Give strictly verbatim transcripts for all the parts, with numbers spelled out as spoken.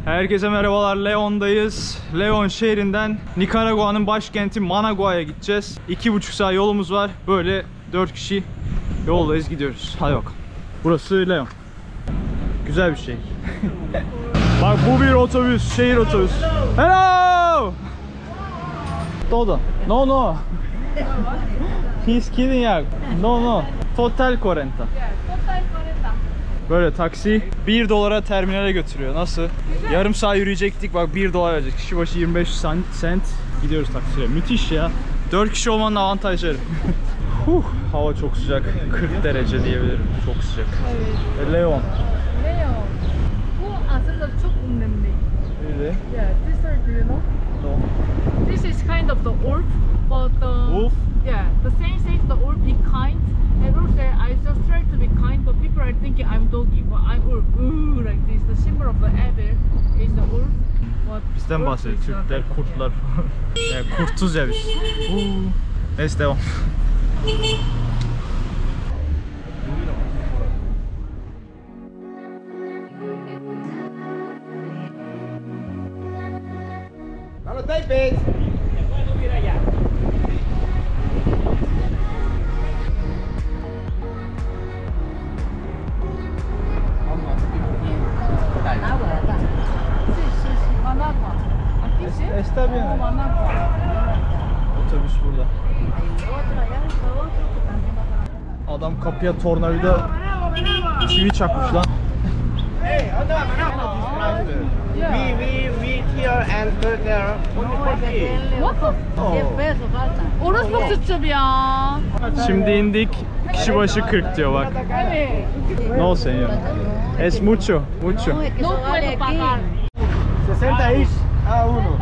Herkese merhabalar, Leon'dayız. Leon şehrinden Nikaragua'nın başkenti Managua'ya gideceğiz. iki buçuk saat yolumuz var. Böyle dört kişi yoldayız, gidiyoruz. Hadi bakalım. Burası Leon. Güzel bir şehir. Bak bu bir otobüs, şehir otobüs. Hello! Todo. No no. He's kidding ya. No no. Total kırk. Böyle taksi bir dolara terminale götürüyor. Nasıl? Yarım saat yürüyecektik, bak bir dolar verecek. Kişi başı yirmi beş sent. Gidiyoruz taksiye. Müthiş ya. dört kişi olmanın avantajları. Huh, hava çok sıcak. kırk derece diyebilirim. Çok sıcak. Evet. Leon. Leon. Bu aslında çok önemli. Really? Yeah, this are, do you know? No. This is kind of the wolf, but the Wolf? Yeah, the same says the wolf be kind. And also I just try to be kind, but people are thinking I'm doggy, but I'm wolf. Ooh, like this. The symbol of the evil is the wolf. But Bizden wolf bahsediyor. is not Türkler that. kurtlar. Yani kurtuz ya biz. Uh. Neyse devam. ¡Vamos, Taipei! Sí, sí, sí, Managua. Aquí sí. Está bien. Oh, Managua. Otobüs burada. Otro allá, otro que también va para. Adam kapıya tornavida çivi çakmış lan. Hey, ¿dónde va? Yeah. We, we, we here and go there. What the? Oh. Orospu tutacağım ya. Şimdi indik. Kişi başı kırk diyor bak. Evet. No señor. Es mucho, mucho. No puedo pagar. sesenta is a uno.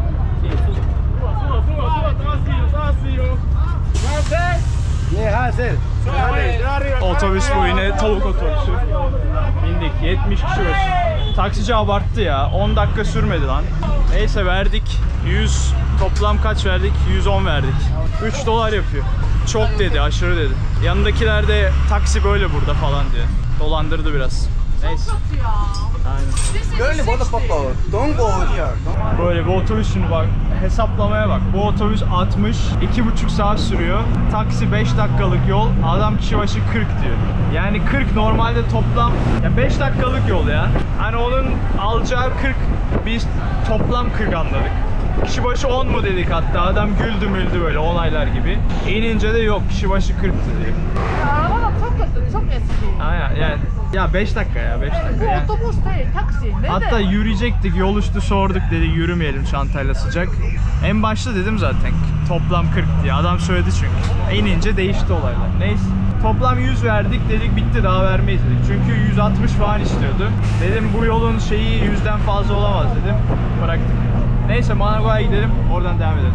Ne hacer? Otobüs bu yine, tavuk otobüsü. Bindik, yetmiş kişi başı. Taksici abarttı ya, on dakika sürmedi lan. Neyse verdik, yüz, toplam kaç verdik? yüz on verdik. üç dolar yapıyor. Çok dedi, aşırı dedi. Yanındakiler de taksi böyle burada falan diye. Dolandırdı biraz. Neyse. Aynen. Girl, motherfucker, don't go here. Böyle bir otobüs, şimdi bak hesaplamaya bak. Bu otobüs altmış, iki buçuk saat sürüyor. Taksi beş dakikalık yol. Adam kişi başı kırk diyor. Yani kırk normalde toplam ya beş dakikalık yol ya. Hani onun alacağı kırk, biz toplam kırk anladık. Kişi başı on mu dedik hatta. Adam güldü müldü böyle onaylar gibi. İnince de yok, kişi başı kırk dedi. Araba da çok kötü, çok eski. Aynen yani. Ya beş dakika ya beş dakika Bu yani. otobüs değil, taksi. Ne Hatta de? yürüyecektik, yol üstü sorduk, dedi yürümeyelim çantayla sıcak. En başta dedim zaten toplam kırk diye, adam söyledi çünkü. İnince değişti olaylar. Neyse. Toplam yüz verdik, dedik bitti, daha vermeyiz dedik. Çünkü yüz altmış falan istiyordu. Dedim bu yolun şeyi yüzden fazla olamaz dedim. Bıraktık. Neyse Managua'ya gidelim, oradan devam edelim.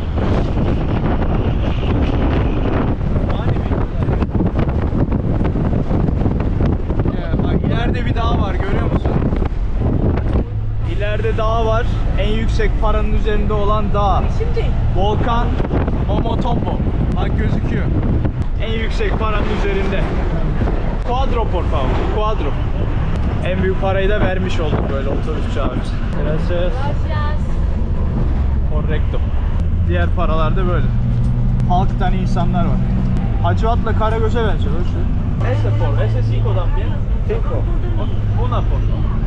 İleride bir dağ var, görüyor musun? İleride dağ var. En yüksek paranın üzerinde olan dağ. Şimdi. Volkan Omotombo. Bak gözüküyor. En yüksek paranın üzerinde. Cuadro por favor. Cuadro. En büyük parayı da vermiş olduk böyle otobüsçü abimiz. Gracias. Gracias. Correcto. Diğer paralarda böyle. Halktan insanlar var. Hacivat'la Karagöz'e benziyor şu. Ese por, ese cinco también. Cinco. Una por.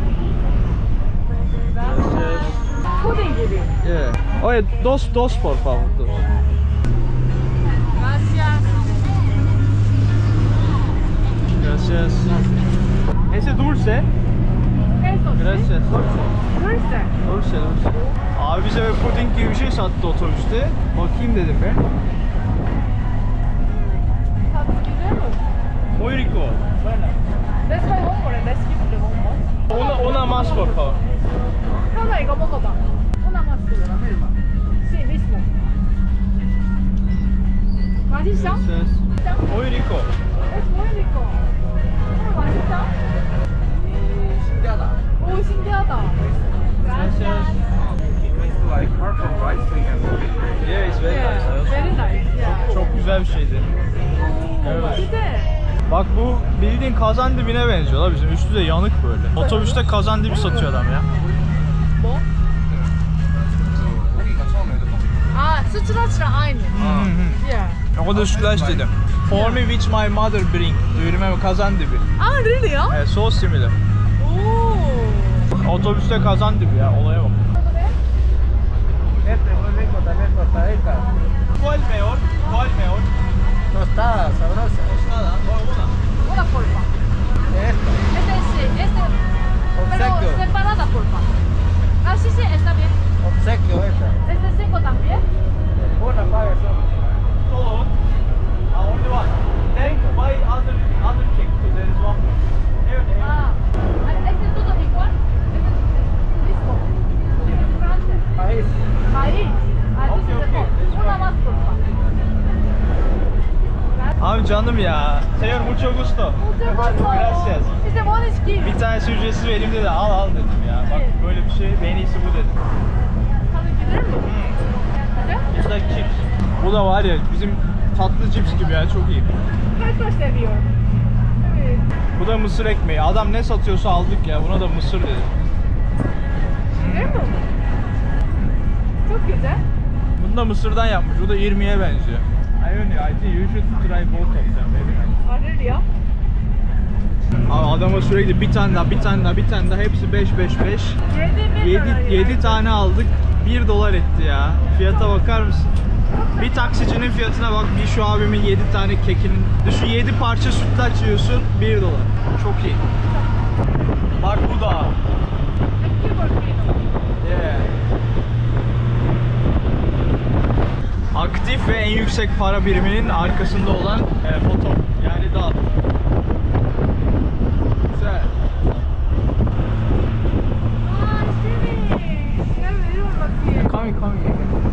Gracias. Puding gibi. Yeah. Oye, dos, dos por favor. Dos. Gracias. Gracias. Ese dulce. Eso. Gracias. Dulce. Dulce, dulce. Abi bize bir puding gibi bir şey sattı otobüste. Bakayım dedim ben. Tadı güzel mi? Muy rico. Let's buy one more and let's keep the one more. Una, una más por favor. 하나 이거 먹어봐. Una más de la misma. Sí, mismo. 맛있어? Gracias. Muy rico. Es muy rico. 어, 맛있다. 신기하다. 오, 신기하다. Gracias. It's like part of rice thing and Yeah, it's very nice. Yeah, very nice. Yeah. Çok güzel bir şeydi. Evet. Güzel. Bak bu bildiğin kazan dibine benziyor la bizim. Üstü de yanık böyle. Otobüste kazan dibi satıyor adam ya. 뭐? 고기가 처음에 넣었던 아, 스트라치랑 아이네. Yeah. O da sütlaç dedim. For me which my mother bring. Do you remember kazan dibi? 아, really요? Evet, so similar. 오. Otobüste kazan dibi ya, olaya bak. Este muy rico también, tostadita. ¿Cuál mejor? ¿Cuál mejor? Tostada, sabrosa. Tostada, una. Una polpa. Esta. Este sí, este. Pero Obsequio. separada polpa. Ah, sí, sí, está bien. Obsequio esta. Este cinco también. Una paga solo. Solo. Ah, only one. Then buy other other cake. So there is one more. Evet. Ah, este es todo igual. Este es mismo. Este es diferente. Maíz. Maíz. Ah, entonces Ok, ok. mejor. Una más polpa. Abi canım ya. Señor mucho gusto. Mucho gusto. Gracias. Este one is gift. Bir tanesi ücretsiz vereyim dedi. Al al dedim ya. Bak böyle bir şey. En iyisi bu dedim. Tadı gider mi? Güzel. It's like chips. Bu da var ya bizim tatlı cips gibi ya, çok iyi. Kakao seviyorum. Evet. Bu da mısır ekmeği. Adam ne satıyorsa aldık ya. Buna da mısır dedi. Gider mi? Çok güzel. Bunu da mısırdan yapmış. Bu da irmiye benziyor. I don't know. I think you should try both of them. Maybe. Arır ya. Abi adama sürekli bir tane daha, bir tane daha, bir tane daha. Hepsi beş beş beş. yedi yedi tane aldık. bir dolar etti ya. Fiyata bakar mısın? Bir taksicinin fiyatına bak. Bir şu abimin yedi tane kekinin. Düşün, yedi parça sütlaç yiyorsun. bir dolar. Çok iyi. Bak bu da. Yeah. Aktif ve en yüksek para biriminin arkasında olan e, foto. Yani dağ. Güzel. Aa, Stevie. Gel veriyorum bakayım. Coming, coming.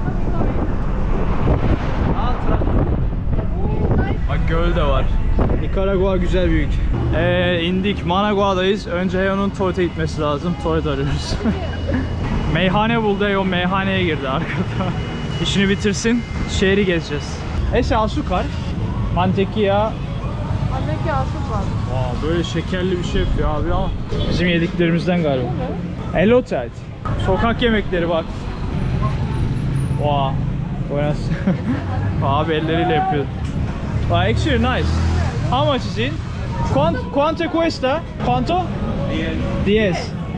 Aa, Oo, nice. bak göl de var. Nikaragua güzel büyük. Ee, indik. Managua'dayız. Önce Heyo'nun tuvalete gitmesi lazım. Tuvalet arıyoruz. Meyhane buldu. Heyo meyhaneye girdi arkada. İşini bitirsin. Şehri gezeceğiz. Ese azúcar. Mantequilla. Andaki asıl var. Aa, böyle şekerli bir şey yapıyor abi ama bizim yediklerimizden galiba. Elote. Sokak yemekleri bak. Wow. Buenas. Abi elleriyle yapıyor. Wow, actually nice. How much is it? Quanto, quanto cuesta? Quanto? diez.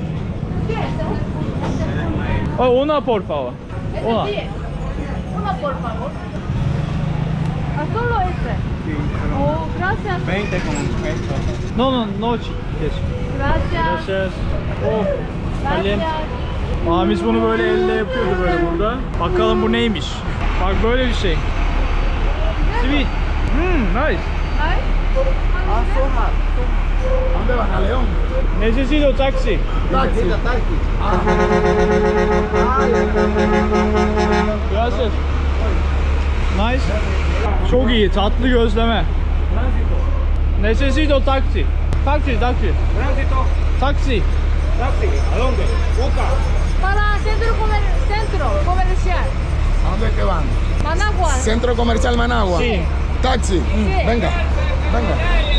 Oh, una por favor. Una. Este diez. Una por favor. Ah, solo este. Oh, gracias. veinte con esto. No, no, no. chi- Yes. Gracias. Gracias. Oh, caliente. Gracias. Abimiz bunu böyle elle yapıyordu böyle burada. Bakalım bu neymiş. Bak böyle bir şey. Sweet. Hmm, nice. Ay. Ah, soma. ¿Dónde van? A León. Necesito taxi. Taxi. Taxi. Gracias. Nice. Çok iyi, tatlı gözleme. Necesito taxi. Taxi, taxi. Tránsito. Taxi. Taxi. ¿A dónde? Busca. Para centro, comer centro comercial. ¿A dónde es que van? Managua. Centro Comercial Managua. Sí. Taxi. Sí. Venga, venga.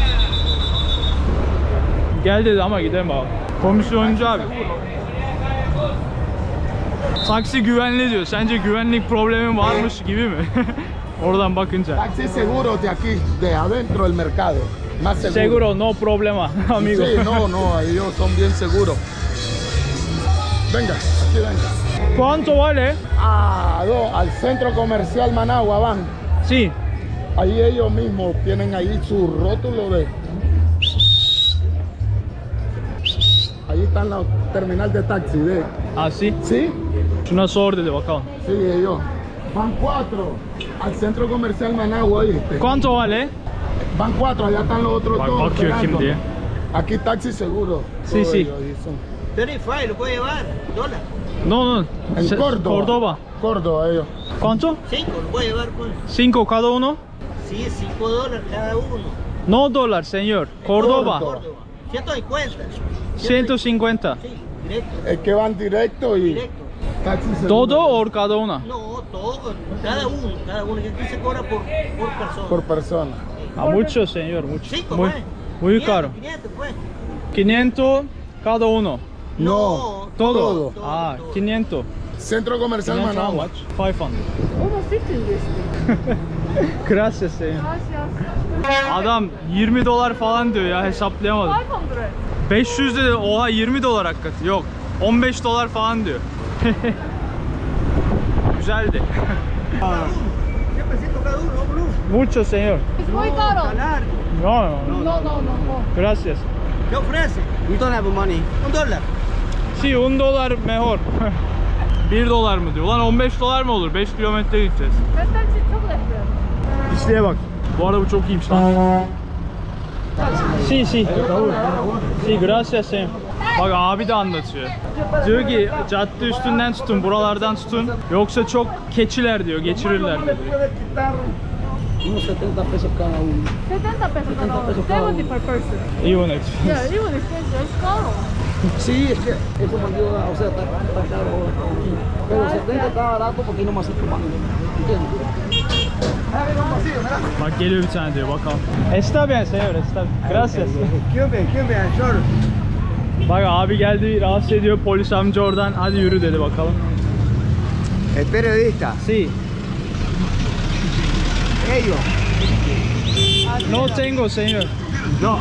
Gel dedi ama gidelim abi. Komisyoncu abi. Taksi güvenli diyor. Sence güvenlik problemi varmış gibi mi? Oradan bakınca. Taxi seguro de aquí, de adentro del mercado. Más seguro. Seguro, no problema, amigo. Sí, no, no, ellos son bien seguros. Venga, aquí venga. ¿Cuánto vale? Ah, do, al Centro Comercial Managua van. Sí. Ahí ellos mismos tienen ahí su rótulo de... Ahí están la terminal de taxi de... Ah, sí. ¿Sí? Şuna sor dedi bakalım. Sí, ellos. Van cuatro al Centro Comercial Managua, ¿viste? ¿Cuánto vale? Van cuatro, allá están los otros Bak, dos. bakıyor kim esperando. diye. Aquí taxi seguro. Sí, Todo sí. ellos ahí son. Tarifa, ¿lo puede llevar? Dólar. No, no. En Se- Córdoba. Córdoba. Córdoba, ellos. ¿Cuánto? Cinco, lo puede llevar pues. Cinco cada uno. Sí, cinco dólares cada uno. No dólar, señor. Córdoba. Córdoba. ciento cincuenta. ciento cincuenta. Sí, directo, Es que van directo y directo. taxi seguro. ¿Todo o cada una? No, todo, cada uno, cada uno. Y aquí se cobra por, por persona. Por persona. Ah, mucho, señor, mucho. Cinco, Muy, pues. muy quinientos, caro. quinientos, pues. quinientos cada uno. No, Todo. todo. Ah, quinientos. Centro Comercial quinientos how Managua. much? five hundred. Almost fifty U S D. Gracias señor. Gracias. Adam yirmi dolar falan diyor ya, hesaplayamadım. five hundred. beş yüz dedi, oha yirmi dolar hakikaten. Yok, on beş dolar falan diyor. Güzeldi. Mucho señor. It's muy caro. No, no, No, no, no, no. gracias. ¿Qué ofrece? Un dólar, money. Un dólar. Si un dolar mejor. bir dolar mı diyor? Lan on beş dolar mı olur? beş kilometre gideceğiz. Zaten çok lezzetli. İçliğe bak. Bu arada bu çok iyiymiş lan. Si si. Si gracias señor. Bak abi de anlatıyor. Diyor ki cadde üstünden tutun, buralardan tutun. Yoksa çok keçiler diyor, geçirirler diyor. Unos setenta pesos cada uno. setenta pesos cada uno. seventy per person. Even expensive. Yeah, even expensive. It's caro. Sí, es que eso me ayuda, o sea, está, está caro ahora todo aquí. Pero setenta está barato porque no me hace tomar. ¿Entiendes? Bak geliyor bir tane diyor, bakalım. Está bien señor, está bien. Gracias. ¿Quién ve? ¿Quién ve? Short. Bak abi geldi, rahatsız ediyor, polis amca oradan hadi yürü dedi, bakalım. El periodista. Si. Ellos. No tengo señor. No.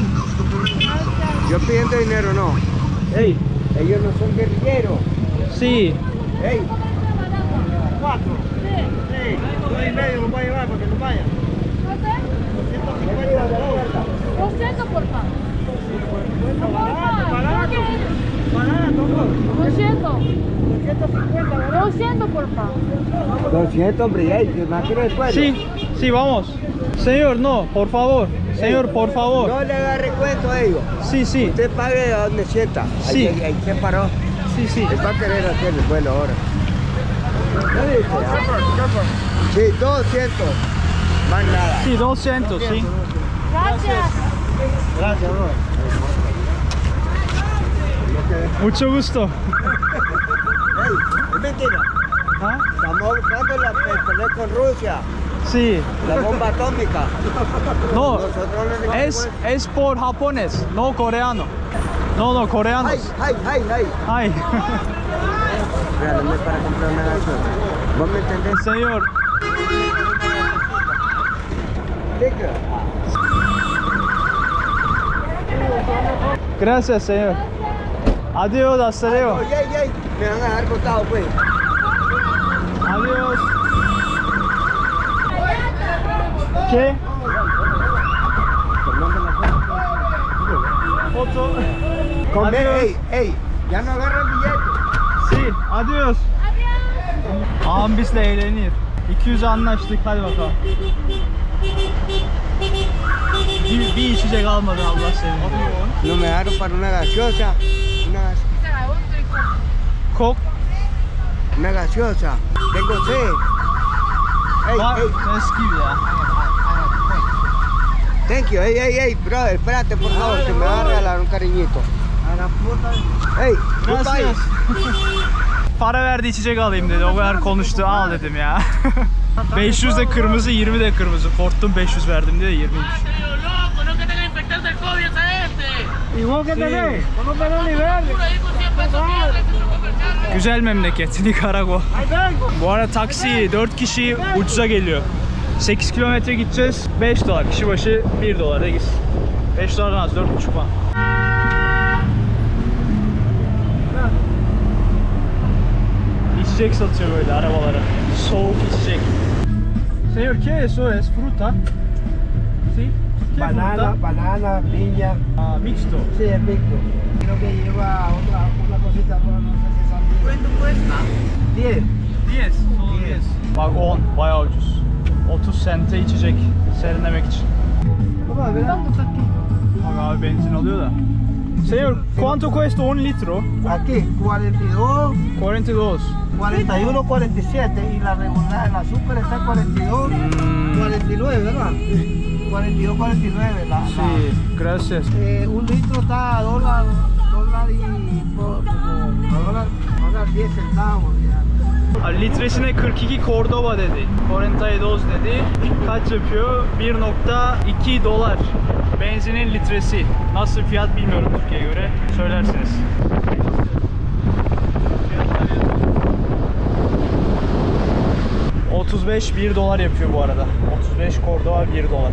Yo pidiendo dinero, no. Hey. Ellos no son guerrilleros. Si. Ey. Cuatro. Sí. Dos y medio nos va a llevar para que nos vaya. doscientos por pan. Barato. Barato, doscientos. doscientos por pan. doscientos, hombre, ey, ¿qué más quiere después? Sí, sí, vamos. Señor, no, por favor. Señor, por favor. No le agarre cuento a ellos. Sí, sí. Usted pague a donde sienta. Sí. Ahí, ahí, ahí se paró. Sí, sí. Él va a querer hacer el vuelo ahora. ¿Qué dice? Sí, doscientos. Más nada. Sí, doscientos, sí. Gracias. Gracias, amor. Mucho gusto. Ey, es mentira. ¿Ah? Estamos buscando la pe- pelear con Rusia. Sí. La bomba atómica. No, Nosotros no le es, es por japonés, no coreano. No, no, ¡Ay, coreanos. ay, ay, ay! Ay. Regálame para comprar una gasolina. ¿Vos me entendés? Señor, Liquor. gracias, señor. Adiós, hasta luego. Oye, ey, ey, me van a dejar botado, pues. Adiós. ¿Qué? Foto. Come, Adiós. ey, ey, ya no agarra el billete. Si, adios. Ağam bizle eğlenir. iki yüz anlaştık, hadi bakalım. Bir, bir içecek almadı, Allah seni. No me dejaron para una gaseosa. Una, gas- Kok. una gaseosa. Tengo sed. Ey, Var, ey, eski ya. thank you. Ey, ey, ey, brother, espérate, por favor, que me va a regalar un cariñito. Ey, goodbye. Gracias. Para verdi, içecek alayım dedi. O kadar konuştu, al dedim ya. beş yüz de kırmızı, yirmi de kırmızı. Korktum, beş yüz verdim diye yirmiymiş. ¿Y vos qué tenés? ¿Cómo que no nivel? Güzel memleket Nikaragua. Bu arada taksi dört kişi ucuza geliyor. sekiz kilometre gideceğiz. beş dolar. Kişi başı bir dolara gitsin. beş dolardan az, dört buçuk falan. İçecek satıyor böyle arabalara. Soğuk içecek. Señor, ¿qué eso es? ¿Fruta? ¿Sí? ¿Qué Banana, fruta? banana, piña. Ah, mixto. Sí, es mixto. Creo que lleva otra, una cosita, pero no sé si son diez. ¿Cuánto cuesta? diez. diez. Solo diez. Bak on. Bayağı ucuz. otuz sente içecek. Serinlemek için. Vamos a ver. Bak abi benzin alıyor da. Señor, ¿cuánto cuesta un litro? Aquí, cuarenta y dos, cuarenta y dos. cuarenta y uno, cuarenta y siete. Y la regular, la super está cuarenta y dos, Mm. cuarenta y nueve, ¿verdad? cuarenta y dos, cuarenta y nueve. La, Sí, gracias. la- eh, un litro está a dólar, dólar y por, como a dólar, dólar diez centavos. Ya. Abi litresine kırk iki Cordoba dedi. cuarenta y dos dedi. Kaç yapıyor? bir nokta iki dolar. Benzinin litresi. Nasıl fiyat bilmiyorum Türkiye'ye göre. Söylersiniz. otuz beş bir dolar yapıyor bu arada. otuz beş Cordova bir dolar.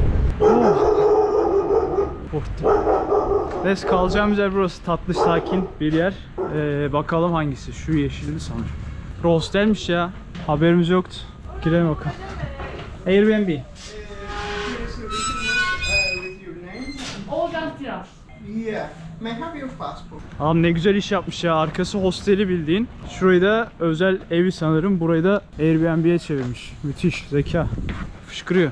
Neyse kalacağımız yer burası. Tatlı sakin bir yer. Ee, bakalım hangisi? Şu yeşilli sanırım. Hostelmiş ya. Haberimiz yoktu. Girelim bakalım. Airbnb. All gracias. Yeah. May I have your passport? Abi ne güzel iş yapmış ya. Arkası hosteli bildiğin. Şurayı da özel evi sanırım. Burayı da Airbnb'ye çevirmiş. Müthiş. Zeka. Fışkırıyor.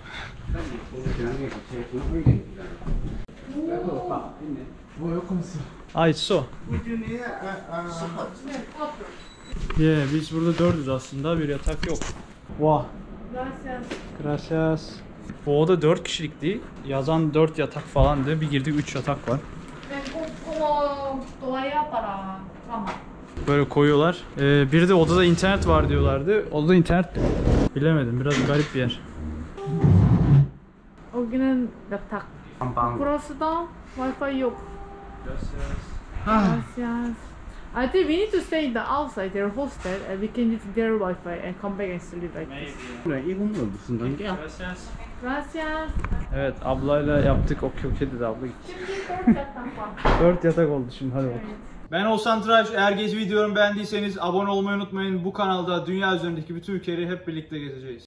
Ay so. Would you need a, a, a support? Yeah, biz burada dördüz aslında. Bir yatak yok. Wow. Gracias. Gracias. Bu oda dört kişilikti. Yazan dört yatak falandı. Bir girdik üç yatak var. Como toalla para cama. Böyle koyuyorlar. Ee, bir de odada internet var diyorlardı. Odada internet de yok. Bilemedim. Biraz garip bir yer. 여기는 yatak. Burası da Wi-Fi yok. Gracias. I think we need to stay in the outside their hostel and we can use their Wi-Fi and come back and sleep like this. Gracias. Gracias. Evet ablayla yaptık. Okey okey dedi abla gitti. Şimdi dört yatak var. dört yatak oldu şimdi hadi bakalım. Ben Oğuzhan Tıraş. Eğer gezi videomu beğendiyseniz abone olmayı unutmayın. Bu kanalda dünya üzerindeki bütün ülkeleri hep birlikte gezeceğiz.